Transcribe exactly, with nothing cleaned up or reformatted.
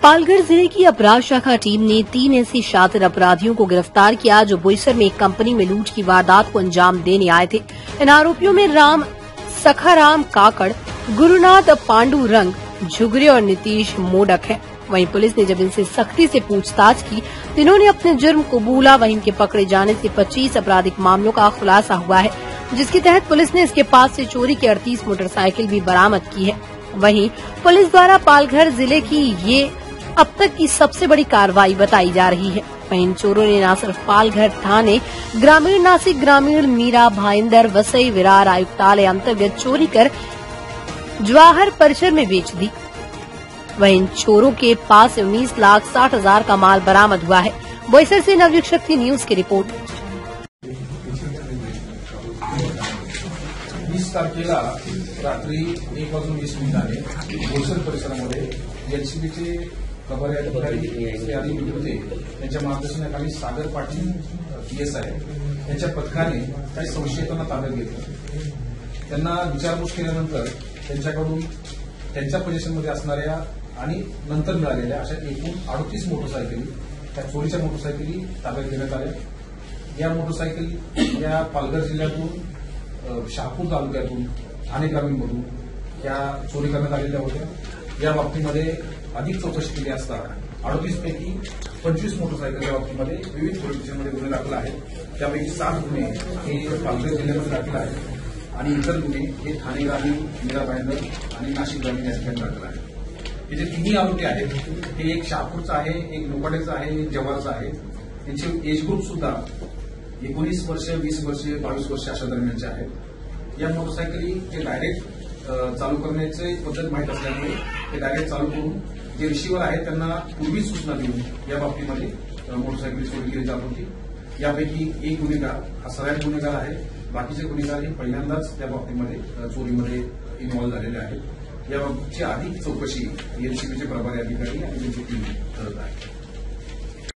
पालघर जिले की अपराध शाखा टीम ने तीन ऐसे शातिर अपराधियों को गिरफ्तार किया जो बोईसर में एक कंपनी में लूट की वारदात को अंजाम देने आए थे। इन आरोपियों में राम सखाराम काकड़, गुरुनाथ पांडुरंग झुगरे और नीतीश मोडक हैं। वहीं पुलिस ने जब इनसे सख्ती से पूछताछ की तो इन्होंने अपने जुर्म कबूला। वहीं इनके पकड़े जाने से पच्चीस आपराधिक मामलों का खुलासा हुआ है, जिसके तहत पुलिस ने इसके पास से चोरी की अड़तीस मोटरसाइकिल भी बरामद की है। वहीं पुलिस द्वारा पालघर जिले की ये अब तक की सबसे बड़ी कार्रवाई बताई जा रही है। वहीं इन चोरों ने न सिर्फ पालघर थाने, ग्रामीण नासिक ग्रामीण, मीरा भाईंदर, वसई विरार आयुक्तालय अंतर्गत चोरी कर जवाहर परिसर में बेच दी। वहीं इन चोरों के पास से उन्नीस लाख साठ हजार का माल बरामद हुआ है। बोईसर से नवयुग शक्ति न्यूज की रिपोर्ट। वीस तारखेला रात्री एक वाजून वीस मिनिटांनी बोईसर परिसरामध्ये एलसीबीचे खबर अधिकारी श्री अनिल होते यांच्या मार्गदर्शनाखाली सागर पाटील पीएस आहे यांच्या पथकाने काही संशयितांना ताब्यात घेतलं। त्यांना विचारपूस केल्यानंतर त्यांच्याकडून त्यांच्या पोझिशनमध्ये असणाऱ्या आणि नंतर मिळालेल्या अशा एकूण अडतीस मोटरसायकली, त्या चोरीच्या मोटरसायकली ताब्यात घेण्यात आल्या। या मोटरसायकल या पालघर जिल्ह्यातून, शहापूर तालुक्यातून, ठाणे ग्रामीणमधून या चोरी करण्यात आलेल्या होत्या। या बाबतीमध्ये अधिक चौकशी केली असता अडतीस पैकी पंचवीस मोटरसायकल या बाबतीमध्ये विविध पोलीस स्टेशनमध्ये गुन्हे दाखल आहेत। त्यापैकी सात गुन्हे हे पालघर जिल्ह्यामध्ये दाखल आहेत आणि इतर गुन्हे हे ठाणे ग्रामीण, मीरा भाईंदर आणि नाशिक ग्रामीण या ठिकाणी दाखल आहेत। हे जे तिन्ही आरोपी आहेत ते एक शहापूरचा आहे, एक लोकाडेचा आहे, एक जव्हारचा आहे। त्यांचे एज ग्रुप सुद्धा एकोणीस वर्ष, वीस वर्ष, बावीस वर्ष अशा दरम्यानचे आहेत। या मोटरसायकली ते डायरेक्ट चालू करण्याची पद्धत माहीत असल्यामुळे ते डायरेक्ट चालू करून जे रिसिव्हर आहेत त्यांना पूर्वीच सूचना देऊन या बाबतीमध्ये मोटरसायकल चोरी केली जात होती। यापैकी एक गुन्हेगार हा सगळ्यात गुन्हेगार आहे, बाकीचे गुन्हेगार हे पहिल्यांदाच त्या बाबतीमध्ये चोरीमध्ये इन्व्हॉल्व्ह झालेले आहेत। याबाबतची अधिक चौकशी एलसीबीचे प्रभारी अधिकारी आणि त्यांची टीम करत आहे।